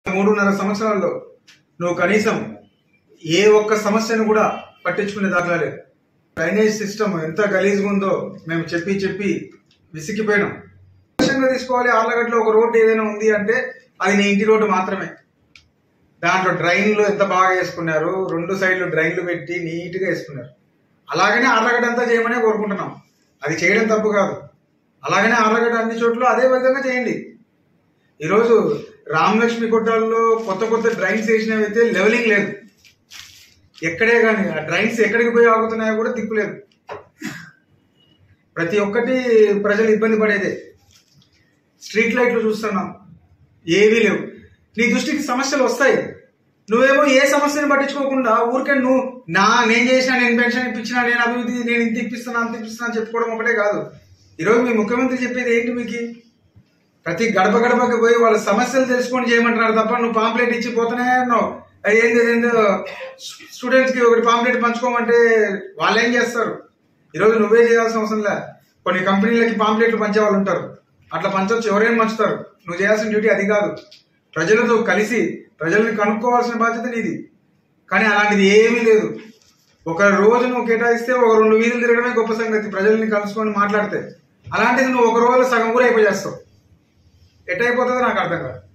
3.5 సంవత్సరాల్లో నువ్వు కనీసం ఏ ఒక్క సమస్యను కూడా పట్టించుకునే దాఖలాలేదు. డ్రైనేజ్ సిస్టమ్ ఎంత గలీజ్గా ఉందో మేము చెప్పి విసిగిపోయినాం. తీసుకోవాలి, ఆర్లగడ్డలో ఒక రోడ్డు ఏదైనా ఉంది అంటే అది నీ ఇంటి రోడ్డు మాత్రమే. దాంట్లో డ్రైన్లు ఎంత బాగా వేసుకున్నారు, 2 సైడ్లు డ్రైన్లు పెట్టి నీట్గా వేసుకున్నారు. అలాగనే ఆర్లగడ్డ అంతా చేయమనే కోరుకుంటున్నాం. అది చేయడం తప్పు కాదు. అలాగనే ఆర్లగడ్డ అన్ని చోట్ల అదే విధంగా చేయండి. ఈరోజు రామలక్ష్మి కొట్టాల్లో కొత్త డ్రైన్స్ వేసినవైతే లెవెలింగ్ లేదు. ఎక్కడే కానీ ఆ డ్రైన్స్ ఎక్కడికి పోయి ఆగుతున్నాయో కూడా తిప్పులేదు. ప్రతి ఒక్కటి ప్రజలు ఇబ్బంది పడేదే. స్ట్రీట్ లైట్లు చూస్తున్నాం, ఏవీ లేవు. నీ దృష్టికి సమస్యలు వస్తాయి, నువ్వేమో ఏ సమస్యను పట్టించుకోకుండా ఊరికే నేను చేసినా, నేను పెన్షన్ ఇప్పించినా, నేను అభివృద్ధి, నేను ఇంత ఇప్పిస్తున్నా అంత ఇప్పిస్తున్నా చెప్పుకోవడం ఒకటే కాదు. ఈరోజు మీ ముఖ్యమంత్రి చెప్పేది ఏంటి? మీకు ప్రతి గడపకి పోయి వాళ్ళ సమస్యలు తెలుసుకొని చేయమంటున్నారు తప్ప నువ్వు పాంప్లెట్ ఇచ్చి పోతూనే ఉన్నావు. ఏందో స్టూడెంట్స్ కి ఒకటి పాంప్లెట్ పంచుకోమంటే వాళ్ళు ఏం చేస్తారు? ఈరోజు నువ్వే చేయాల్సిన అవసరం లే. కొన్ని కంపెనీలకి పాంప్లెట్లు పంచే వాళ్ళు ఉంటారు, అట్లా పంచవచ్చు, ఎవరైనా పంచుతారు. నువ్వు చేయాల్సిన డ్యూటీ అది కాదు. ప్రజలతో కలిసి ప్రజల్ని కనుక్కోవాల్సిన బాధ్యత నీది. కానీ అలాంటిది ఏమీ లేదు. ఒక రోజు నువ్వు కేటాయిస్తే ఒక 2 వీధులు తిరగడమే గొప్ప సంగతి, ప్రజల్ని కలుసుకొని మాట్లాడితే. అలాంటిది నువ్వు ఒక రోజులో సగం కూడా అయిపోయేస్తావు. ఎట్టయిపోతుందో నాకు అర్థం కాదు.